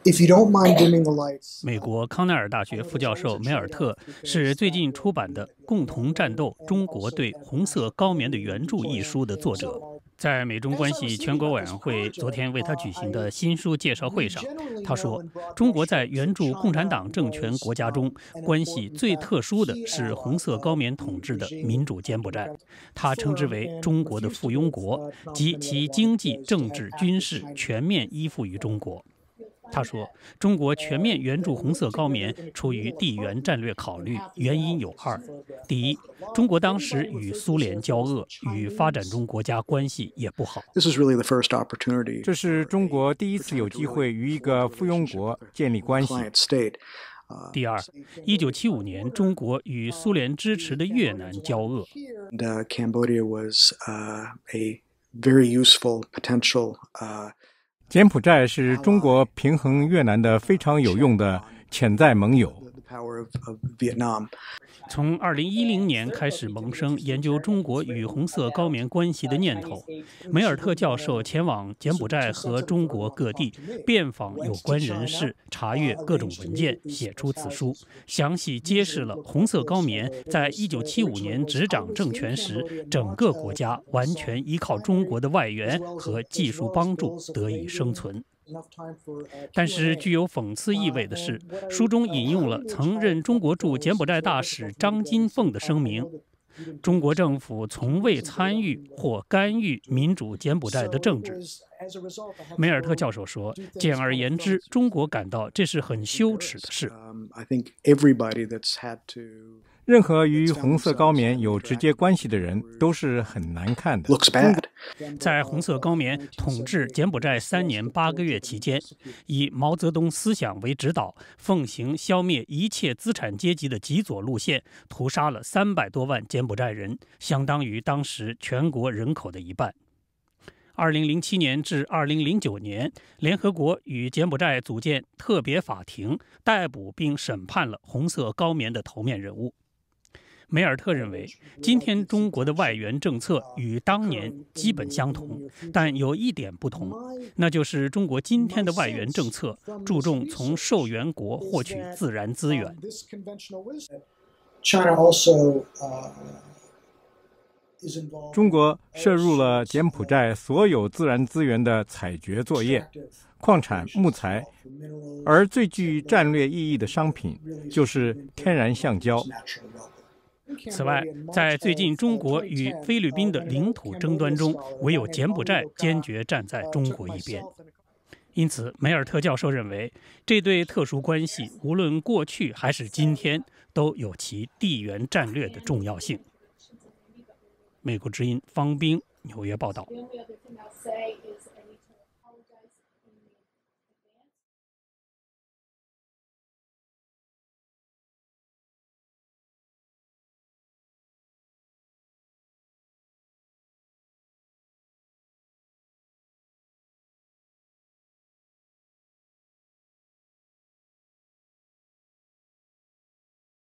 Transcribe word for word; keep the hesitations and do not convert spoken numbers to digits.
美国康奈尔大学副教授梅尔特是最近出版的《共同战斗：中国对红色高棉的援助》一书的作者。在美中关系全国委员会昨天为他举行的新书介绍会上，他说，中国在援助共产党政权国家中，关系最特殊的是红色高棉统治的民主柬埔寨，他称之为中国的附庸国，即其经济、政治、军事全面依附于中国。他说，中国全面援助红色高棉出于地缘战略考虑，原因有二：第一，中国当时与苏联交恶，与发展中国家关系也不好。 这是中国第一次有机会与一个附庸国建立关系。 第二，一九七五年，中国与苏联支持的越南交恶。 柬埔寨是中国平衡越南的非常有用的潜在盟友。 从二零一零年开始萌生研究中国与红色高棉关系的念头，梅尔特教授前往柬埔寨和中国各地遍访有关人士，查阅各种文件，写出此书，详细揭示了红色高棉在一九七五年执掌政权时，整个国家完全依靠中国的外援和技术帮助得以生存。但是具有讽刺意味的是，书中引用了曾任中国驻柬埔寨大使张金凤的声明：中国政府从未参与或干预民主柬埔寨的政治。梅尔特教授说，简而言之，中国感到这是很羞耻的事。 任何与红色高棉有直接关系的人都是很难看的。 在红色高棉统治柬埔寨三年八个月期间，以毛泽东思想为指导，奉行消灭一切资产阶级的极左路线，屠杀了三百多万柬埔寨人，相当于当时全国人口的一半。二零零七年至二零零九年，联合国与柬埔寨组建特别法庭，逮捕并审判了红色高棉的头面人物。梅尔特认为，今天中国的外援政策与当年基本相同，但有一点不同，那就是中国今天的外援政策注重从受援国获取自然资源。 中国涉入了柬埔寨所有自然资源的采掘作业，矿产、木材，而最具战略意义的商品就是天然橡胶。 此外，在最近中国与菲律宾的领土争端中，唯有柬埔寨坚决站在中国一边。因此，梅尔特教授认为，这对特殊关系无论过去还是今天，都有其地缘战略的重要性。美国之音方冰纽约报道。